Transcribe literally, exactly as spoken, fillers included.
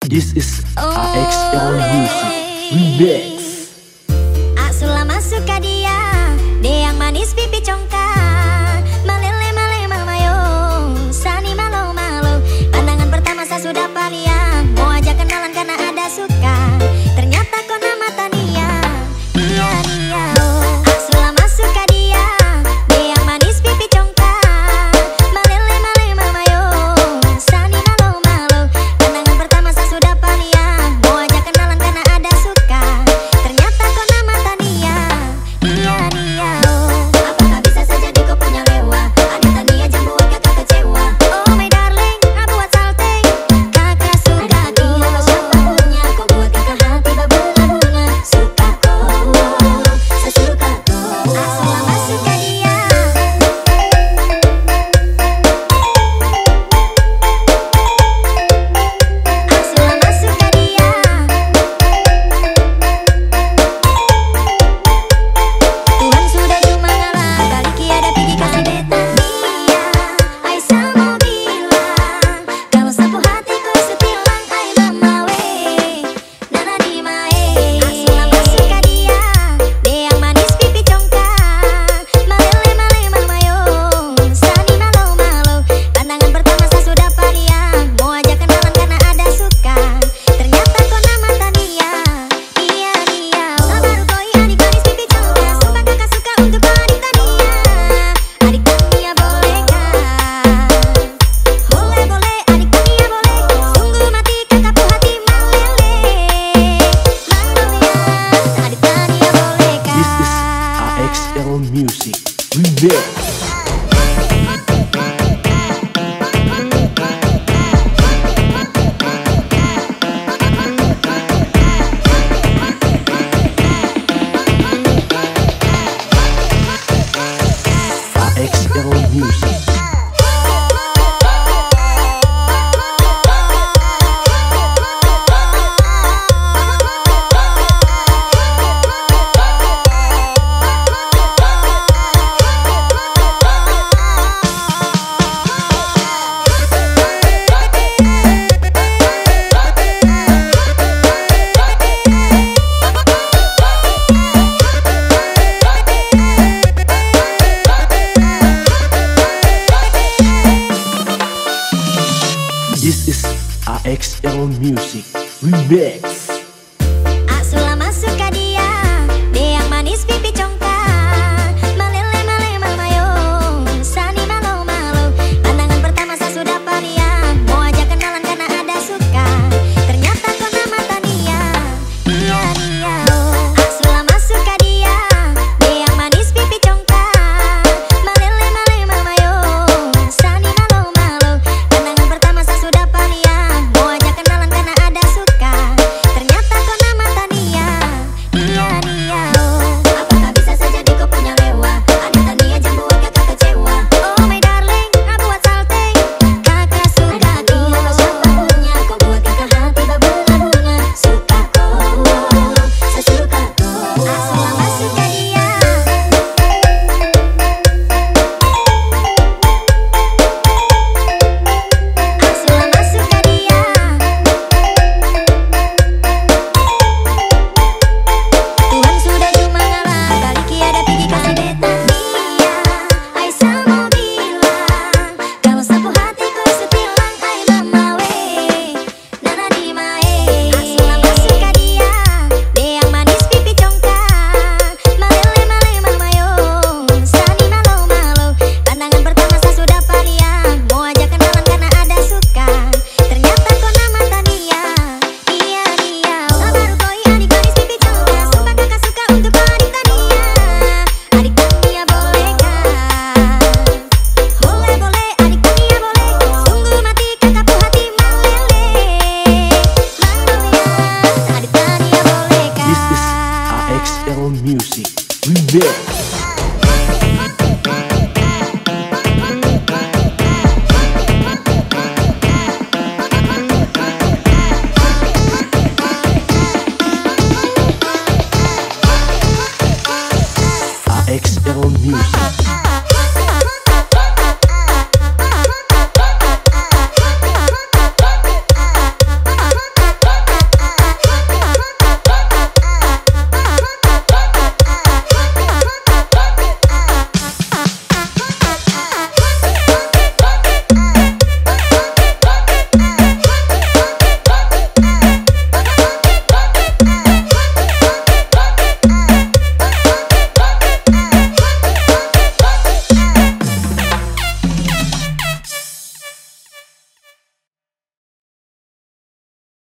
This is A X L Music Remix. Asula masuk ke dia, dia yang manis pipi congkak, malele male mamayo, sani malo malo. Pandangan pertama saya sudah paliang, mau ajak kenalan karena ada suka. Ternyata kau nama Tania, dia dia. Asula masuk ke dia, dia yang manis pipi congkak, malele male mamayo, sani malo malo. Pandangan pertama saya sudah paliang, mau ajak kenalan karena ada suka. Ternyata kau nama Tania, dia dia. Apakah bisa saja di kau punya lewa? Ada Tania jam buat kakak kecewa. Oh my darling, aku buat salting, kakak suka kau. Siapa punya kau buat kakak hati berbunga-bunga. Suka kau, saya suka kau. Asal masuk ke dia. Asal masuk ke dia. Tuhan sudah cuma ngalah, kali kiada pergi kasih beta. Iya, Aisyah mau bilang, kalau sapu hatiku setilang, ai mama we, nana di mae. Asal masuk ke dia, dia yang manis pipi congkak, malele male mamayo, sani malo malo. Pandangan pertama saya sudah paliang, mau ajak kenalan karena ada suka. Ternyata kau nama Tania, iya dia. Baru koi adik manis pipi congkak, sumpah kakak suka untuk kau adik Tania. Adik Tania bolehkah? Boleh boleh adik Tania boleh. Sungguh mati kakakku hati malele. Mangga adik Tania bolehkah? This is A X L Music Remix. A X L Music. This is A X L Music Remix.